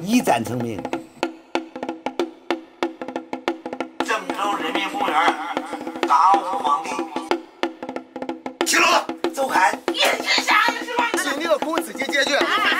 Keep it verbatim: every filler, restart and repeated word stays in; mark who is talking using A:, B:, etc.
A: 一战成名。
B: 郑州人民公园，嘎屋皇帝，
A: 起楼，走开！
B: 你是啥意思吗？
A: 请你个公子姐解决。